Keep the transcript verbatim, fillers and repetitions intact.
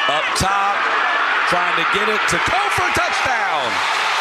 Up top, trying to get it to Kofor, touchdown.